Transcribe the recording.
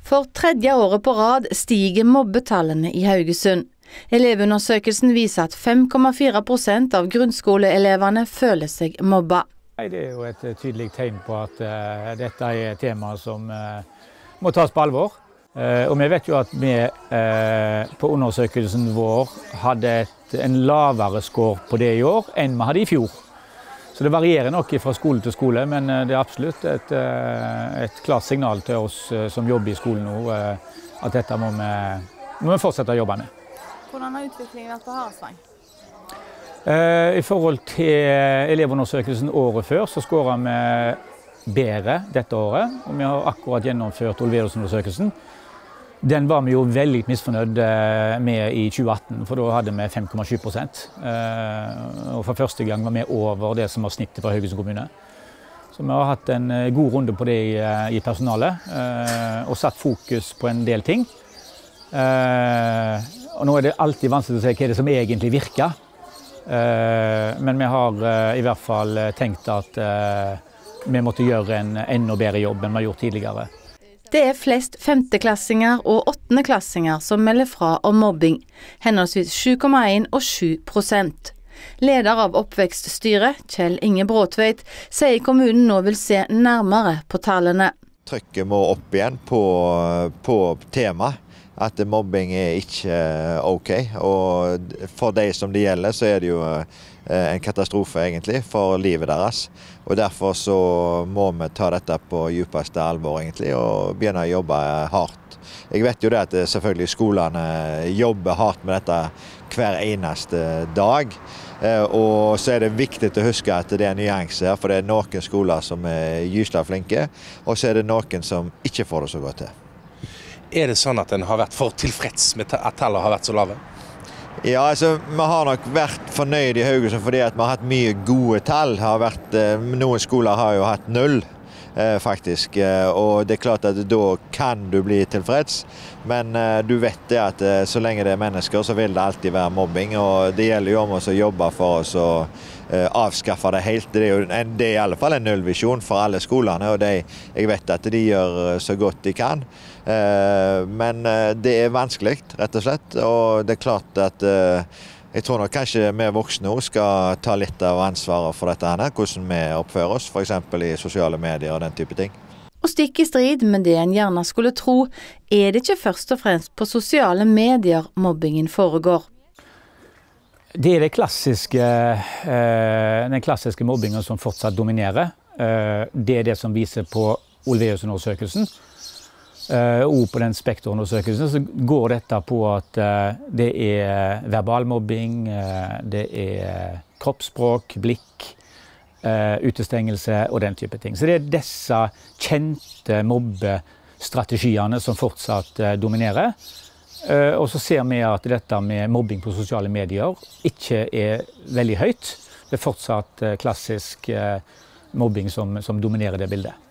For tredje året på rad stiger mobbetallene i Haugesund. Elevundersøkelsen viser at 5,4% av grunnskoleeleverne føler seg mobba. Det er jo et tydelig tegn på at dette er et tema som må tas på alvor. Og vi vet jo at vi på undersøkelsen vår hadde en lavere score på det i år enn vi hadde i fjor. Så det varierer nok fra skole til skole, men det er absolutt et klart signal til oss som jobber i skolen nå, at dette må vi fortsette å jobbe med. Hvordan har utviklingen vært på Haresvang? I forhold til elevundersøkelsen året før, så skårer vi bedre dette året. Og vi har akkurat gjennomført Olveus-undersøkelsen. Den var vi jo veldig misfornøyd med i 2018, for da hadde vi 5,7%. Og for første gang var vi over det som var snittet for Haugesund kommune. Så vi har hatt en god runde på det i personalet, og satt fokus på en del ting. Og nå er det alltid vanskelig å si hva det som egentlig virker. Men vi har i hvert fall tenkt at vi måtte gjøre en enda bedre jobb enn vi har gjort tidligere. Det er flest femteklassinger og åttendeklassinger som melder fra om mobbing, henholdsvis 7,1 og 7%. Leder av oppvekststyret, Kjell Inge Bråtveit, sier kommunen nå vil se nærmere på tallene. Trykket må opp igjen på temaet. At mobbing er ikke ok, og for de som det gjelder så er det jo en katastrofe egentlig for livet deres. Og derfor så må vi ta dette på djupeste alvor egentlig, og begynne å jobbe hardt. Jeg vet jo det at selvfølgelig skolene jobber hardt med dette hver eneste dag. Og så er det viktig å huske at det er nyanser her, for det er noen skoler som er gyselig flinke, og så er det noen som ikke får det så godt til. Er det sånn at en har vært for tilfreds med at tallene har vært så lave? Ja, altså, vi har nok vært fornøyd i Haugesund fordi at vi har hatt mye gode tall. Noen skoler har jo hatt 0, faktisk. Og det er klart at da kan du bli tilfreds. Men du vet det at så lenge det er mennesker, så vil det alltid være mobbing. Og det gjelder jo om oss å jobbe for oss å avskaffe det helt. Det er i alle fall en nullvisjon for alle skolene, og jeg vet at de gjør så godt de kan. Men det er vanskelig, rett og slett. Og det er klart at jeg tror nok kanskje vi voksne også skal ta litt av ansvaret for dette her, hvordan vi oppfører oss, for eksempel i sosiale medier og den type ting. Og stikk i strid med det en gjerne skulle tro, er det ikke først og fremst på sosiale medier mobbingen foregår. Det er den klassiske mobbingen som fortsatt dominerer. Det er det som viser på Olveus-undersøkelsen. Og på den spekterundersøkelsen så går dette på at det er verbalmobbing, det er kroppsspråk, blikk, utestengelse og den type ting. Så det er disse kjente mobbestrategiene som fortsatt dominerer. Og så ser vi at dette med mobbing på sosiale medier ikke er veldig høyt. Det er fortsatt klassisk mobbing som dominerer det bildet.